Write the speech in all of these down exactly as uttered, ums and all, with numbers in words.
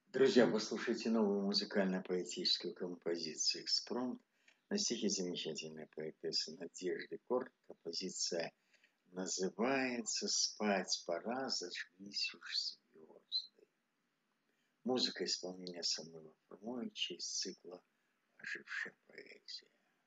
Друзья, послушайте новую музыкально-поэтическую композицию «Экспромт» на стихи замечательной поэтессы Надежды Корт. Композиция называется «Спать пора, зажглись уж звезды». Музыка исполнения Самуила Фрумовича из цикла «Ожившая поэзия».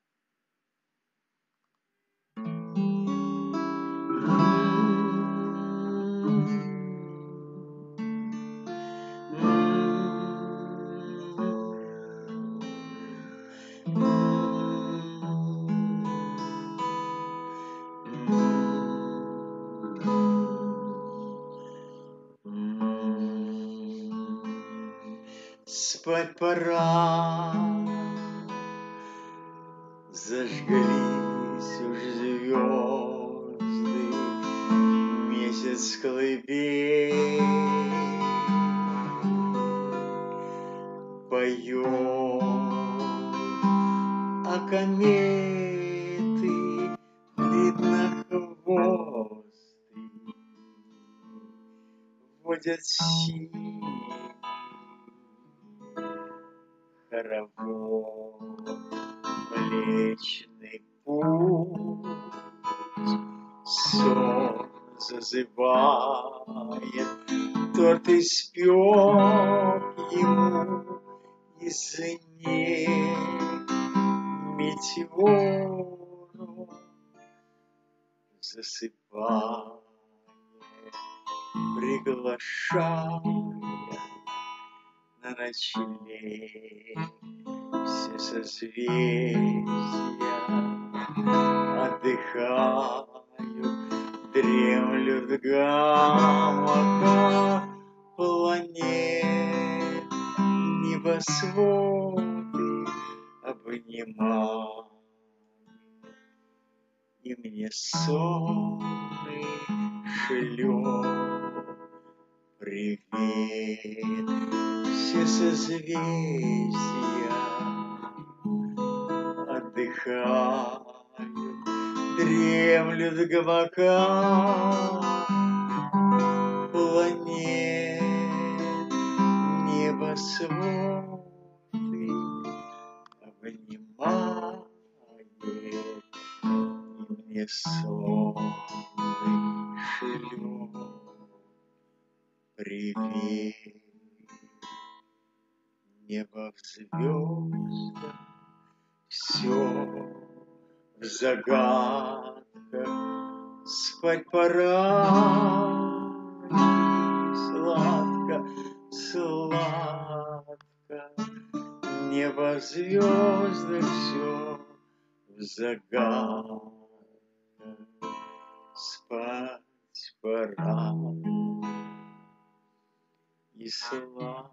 Спать пора, зажглись уж звезды, месяц колыбель поет, а кометы длиннохвосты водят синий хоровод. Млечный путь сон зазывает, торт испек ему из ней метеору, засыпая, приглашая на ночлег. Все созвездия отдыхают, дремлют в гамаках планет, небосводы обнимают, и мне сонный шлет привет. Все созвездия отдыхают, дремлют в гамаках планет, небосводы обнимает, и мне сонный шлет привет. Небо в звездах, все в загадках, спать пора, сладко, сладко. Небо в звездах, все в загадках, спать пора и сладко.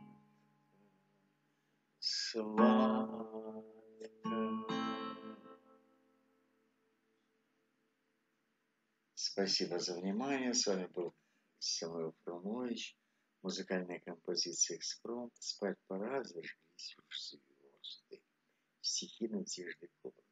Сладко. Спасибо за внимание. С вами был Самуил Фрумович. Музыкальная композиция «Экспромт». Спать пора, зажглись уж звезды. Стихи Надежды Корт.